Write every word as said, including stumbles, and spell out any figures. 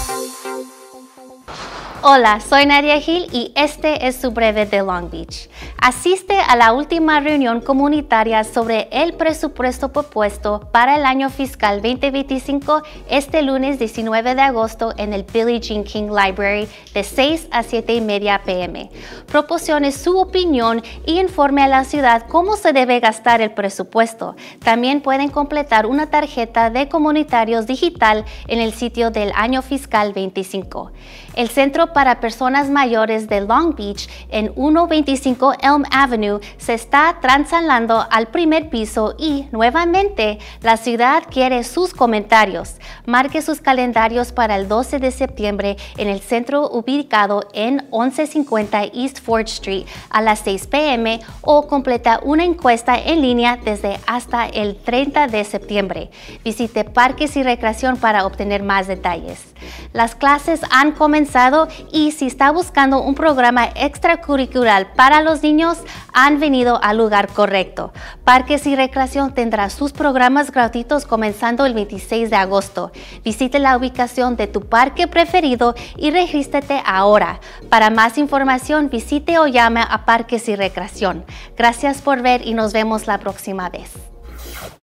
Hola, soy Nadia Gil y este es su breve de Long Beach. Asiste a la última reunión comunitaria sobre el presupuesto propuesto para el año fiscal veinte veinticinco este lunes diecinueve de agosto en el Billie Jean King Library de seis a siete y media p m Proporcione su opinión y informe a la ciudad cómo se debe gastar el presupuesto. También pueden completar una tarjeta de comunitarios digital en el sitio del año fiscal veinticinco. El Centro para Personas Mayores de Long Beach en ciento veinticinco Elm Avenue se está trasladando al primer piso y, nuevamente, la ciudad quiere sus comentarios. Marque sus calendarios para el doce de septiembre en el centro ubicado en once cincuenta East Fourth Street a las seis p m o completa una encuesta en línea desde hasta el treinta de septiembre. Visite Parques y Recreación para obtener más detalles. Las clases han comenzado y si está buscando un programa extracurricular para los niños, han venido al lugar correcto. Parques y Recreación tendrá sus programas gratuitos comenzando el veintiséis de agosto. Visite la ubicación de tu parque preferido y regístrate ahora. Para más información, visite o llame a Parques y Recreación. Gracias por ver y nos vemos la próxima vez.